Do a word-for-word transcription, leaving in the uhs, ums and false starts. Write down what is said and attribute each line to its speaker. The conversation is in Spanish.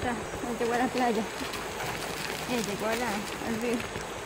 Speaker 1: está, ya llegó a la playa. Ya llegó a la, al río.